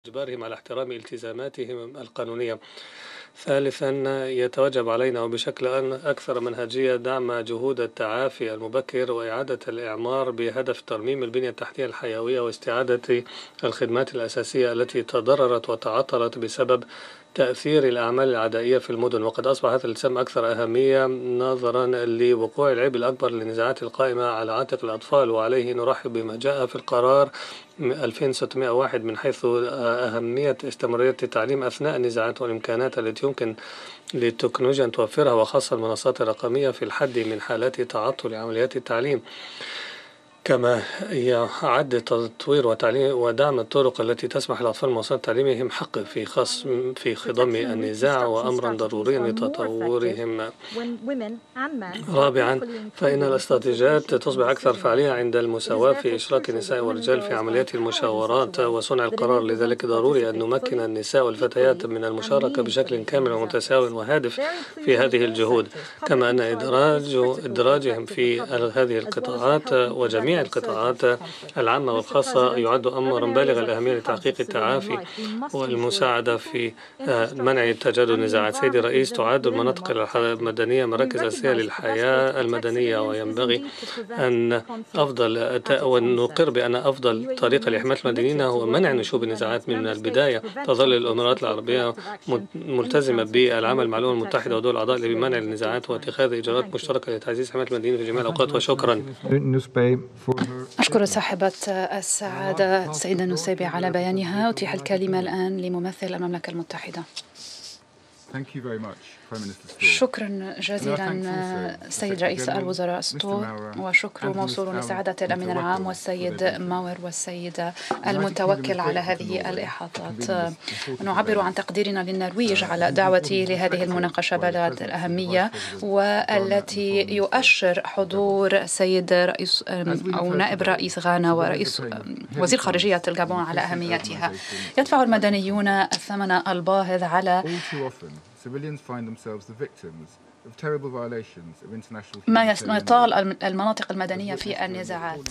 إجبارهم على احترام التزاماتهم القانونية. ثالثا، يتوجب علينا وبشكل أكثر منهجية دعم جهود التعافي المبكر وإعادة الإعمار بهدف ترميم البنية التحتية الحيوية واستعادة الخدمات الأساسية التي تضررت وتعطلت بسبب تأثير الأعمال العدائية في المدن. وقد أصبح هذا الالتزام أكثر أهمية نظرا لوقوع العبء الأكبر للنزاعات القائمة على عاتق الأطفال، وعليه نرحب بما جاء في القرار 2601 من حيث أهمية استمرارية التعليم أثناء النزاعات والإمكانات التي يمكن للتكنولوجيا أن توفرها، وخاصة المنصات الرقمية في الحد من حالات تعطل عمليات التعليم. كما يعد تطوير وتعليم ودعم الطرق التي تسمح للأطفال بمواصلة تعليمهم حق في خضم النزاع وأمرا ضروريا لتطورهم. رابعا، فإن الاستراتيجيات تصبح أكثر فعالية عند المساواة في إشراك النساء والرجال في عمليات المشاورات وصنع القرار. لذلك ضروري أن نمكن النساء والفتيات من المشاركة بشكل كامل ومتساو وهادف في هذه الجهود، كما أن إدراجهم في هذه القطاعات وجميع القطاعات العامة والخاصة يعد أمرا بالغ الأهمية لتحقيق التعافي والمساعدة في منع تجدد النزاعات. سيدي الرئيس، تعد المناطق المدنية مراكز أساسية للحياة المدنية، وينبغي أن نقر بأن أفضل طريقة لحماية المدنيين هو منع نشوب النزاعات من البداية. تظل الإمارات العربية ملتزمة بالعمل مع الأمم المتحدة ودول الأعضاء لمنع النزاعات واتخاذ إجراءات مشتركة لتعزيز حماية المدنيين في جميع الأوقات. وشكرا. أشكر صاحبة السعادة السيدة النسيبي على بيانها. أتيح الكلمة الآن لممثل المملكة المتحدة. شكرا جزيلا سيد رئيس الوزراء ستو، وشكر موصول لسعادة الأمين العام والسيد ماور والسيد المتوكل على هذه الإحاطات. نعبر عن تقديرنا للنرويج على دعوتي لهذه المناقشة بالغة الأهمية، والتي يؤشر حضور سيد رئيس أو نائب رئيس غانا ورئيس وزير خارجية الجابون على أهميتها. يدفع المدنيون الثمن الباهظ على ما يطال المناطق المدنية في النزاعات.